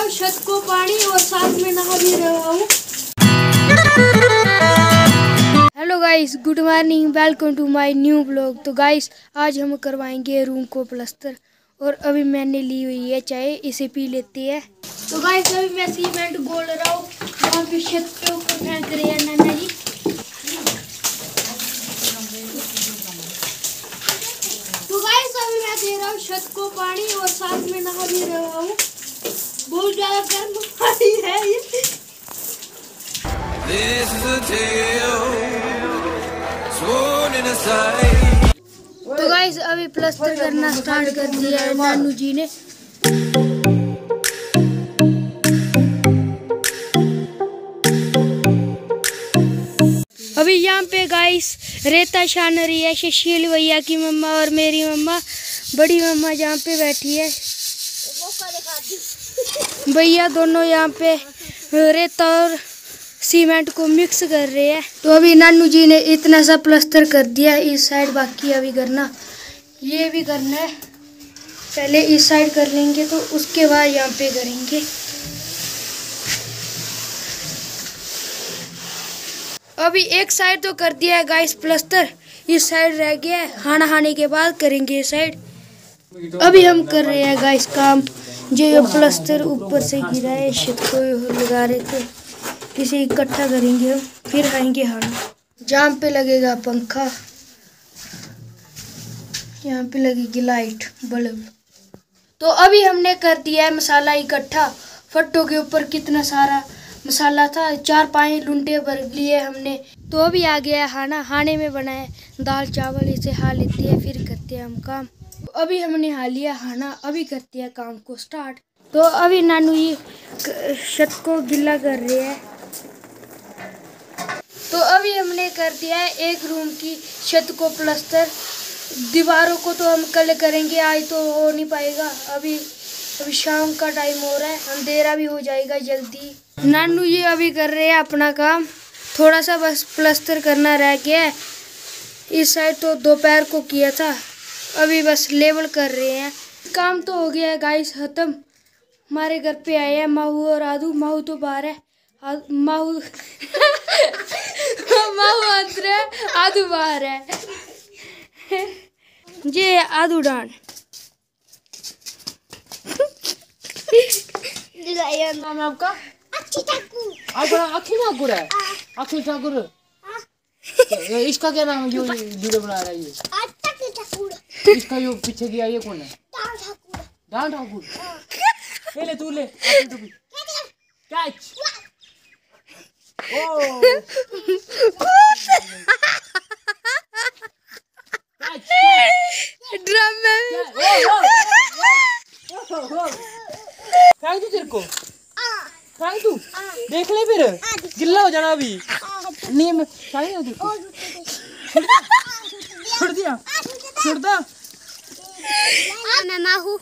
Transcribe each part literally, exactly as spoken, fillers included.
हूँ छत को पानी और साथ में नहा भी रहा हूँ। Hello guys, good morning, welcome to my new blog. तो गाइस आज हम करवाएंगे रूम को प्लास्टर और अभी मैंने ली हुई है चाय, इसे पी लेते हैं। तो गाइस अभी मैं सीमेंट घोल रहा हूँ, वहाँ पे छत पे ऊपर फेंक रहे हैं नाना जी। तो गाइस अभी मैं दे रहा हूँ छत को पानी और साथ में नहा भी रहा हूँ। बहुत ज्यादा गर्म पानी है ये। This is a tale sworn in a sight. तो गाइस अभी प्लास्टर करना स्टार्ट कर दिया है नानू जी ने। अभी यहाँ पे गाइस रेता छान रही है सुशील भैया की मम्मा और मेरी मम्मा, बड़ी मम्मा जहाँ पे बैठी है। भैया दोनों यहाँ पे रेता और सीमेंट को मिक्स कर रहे हैं। तो अभी नानू जी ने इतना सा प्लास्टर कर दिया, इस साइड बाकी अभी करना, ये भी करना है। पहले इस साइड कर लेंगे तो उसके बाद यहाँ पे करेंगे। अभी एक साइड तो कर दिया है गाइस प्लास्टर, इस साइड रह गया है, खाना खाने के बाद करेंगे इस साइड। अभी हम कर रहे हैं गाइस काम, जो प्लास्टर ऊपर से गिरा है छत को लगा रहे थे, इसे इकट्ठा करेंगे हम, फिर खाएंगे खाना। जहाँ पे लगेगा पंखा, यहाँ पे लगेगी लाइट बल्ब। तो अभी हमने कर दिया है मसाला इकट्ठा। फट्टों के ऊपर कितना सारा मसाला था, चार पाँच लुंडे भर लिए हमने। तो अभी आ गया है खाना, खाने में बनाए दाल चावल, इसे खा लेते हैं फिर करते हैं हम काम। तो अभी हमने खा लिया खाना, अभी करते हैं काम को स्टार्ट। तो अभी नानू जी छत को गिला कर रहे हैं। तो अभी हमने कर दिया है एक रूम की छत को प्लास्टर। दीवारों को तो हम कल करेंगे, आज तो हो नहीं पाएगा। अभी अभी शाम का टाइम हो रहा है, अंधेरा भी हो जाएगा जल्दी। नानू जी अभी कर रहे हैं अपना काम, थोड़ा सा बस प्लास्टर करना रह गया है। इस साइड तो दोपहर को किया था, अभी बस लेवल कर रहे हैं। काम तो हो गया है गाइस खत्म। हमारे घर पे आए हैं माहू और आदू। माहू तो बाहर है, माहू माहू अंदर है, आदू बाहर है। ये आदू डान नाम है आपका? आपका अखिल ठाकुर है? अखिल ठाकुर। इसका क्या नाम है जो वीडियो बना रहा है ये? इसका जो पीछे किया ये कौन है? दान ठाकुर। ले ले तू ले कैच। ओ ड्रम में फेंक दू तेरे को, फेंक दू, देख ले फिर गिल्ला हो जाना। अभी नीम चाहिए छोड़ दिया, छोड़ दो। मैं माहू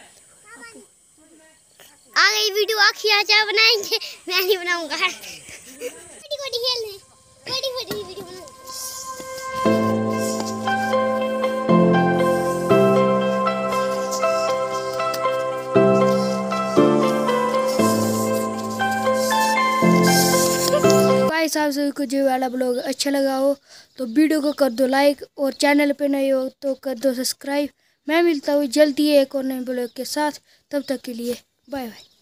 आ गई वीडियो, आखिर आचार बनाएंगे, मैं नहीं बनाऊंगा। बड़ी बड़ी खेलने, बड़ी बड़ी वीडियो बनाऊंगा। गाइस आप सभी को जो वाला ब्लॉग अच्छा लगा हो तो वीडियो को कर दो लाइक, और चैनल पे नए हो तो कर दो सब्सक्राइब। मैं मिलता हूँ जल्दी एक और नए ब्लॉग के साथ, तब तक के लिए बाय बाय।